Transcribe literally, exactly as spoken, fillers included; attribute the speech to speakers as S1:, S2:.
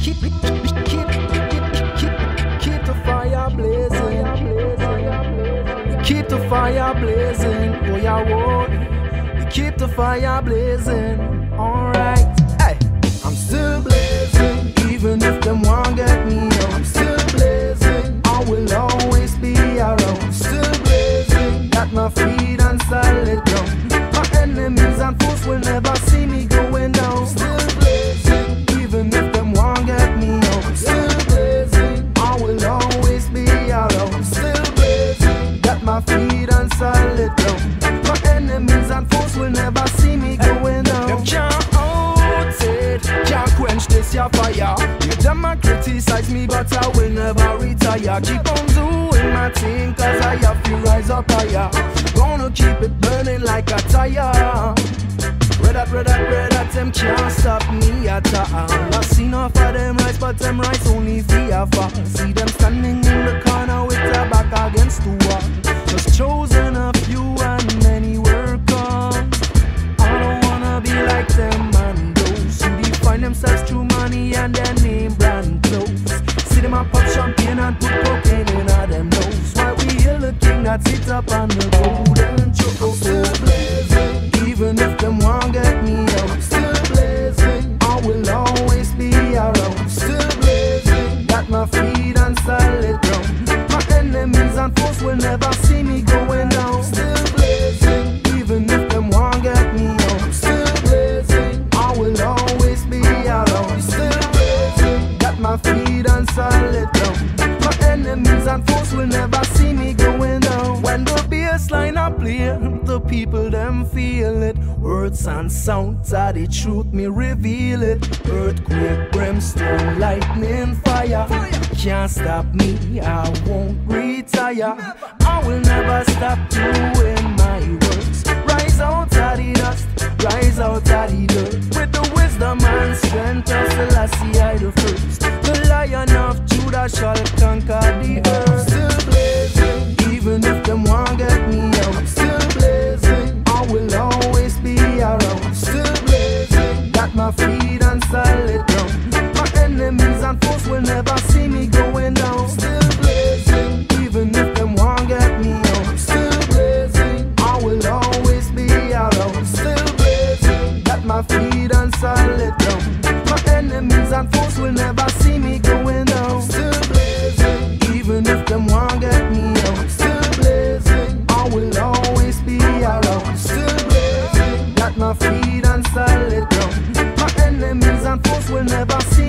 S1: keep, keep, keep, keep, keep the fire blazing. We keep the fire blazing. Oh yeah, whoa. We keep the fire blazing. Alright, hey, I'm still blazing, even if them won't get me out. I'm still blazing, I will always be around. I'm still blazing, got my feet on solid ground. My enemies and foes will never see me going down. Still blazing, even if them won't get me out. I'm still blazing, I will always be around. I'm still blazing, got my feet on solid ground. My enemies and foes will never see me going down. Them can't out it, can't quench this your fire. You them a criticize me, but I will never retire. Keep on doing my thing, cause I have to rise up higher. Gonna keep it burning like a tire. Red hot, red hot, red hot, them can't stop me at all. I see enough of them rise, but them rise only fear for. See them standing in the corner with their back against the wall. Just chosen a few and many work on. I don't wanna be like them and those who define themselves through money and their name brand clothes. See them a pop champagne and put cocaine in a them nose. While we hail the king that sits up on the golden throne. Still blazing, even if them won't get me out. I'm still blazing, I will always be around. Still blazing, got my feet on solid ground. My enemies and foes will never see me going down. Still blazing, even if them won't get me out. I'm still blazing, I will always be around. Still blazing, got my feet on solid ground. My enemies and foes will never see me going down. When the bass line I play, the people them feel it. Words and sounds are the truth, me reveal it. Earthquake, brimstone, lightning, fire. Can't stop me, I won't retire. I will never stop doing my works. Rise out of the dust, rise out of the dirt. With the wisdom and strength of Selassie I the first. The Lion of Judah shall conquer the earth. Still blazing, even if them won't get me out. I'm still blazing, I will always be around. Still blazing, got my feet on solid ground. My enemies and foes will never see me going down. Still blazing, even if them won't get me out. I'm still blazing, I will always be around. Still blazing, got my feet on solid ground. My enemies and foes will never see me going down. Still blazing, even if them won't get me out. I'm still blazing, I will always be around. Still blazing, got my feet on solid ground. My enemies and foes will never see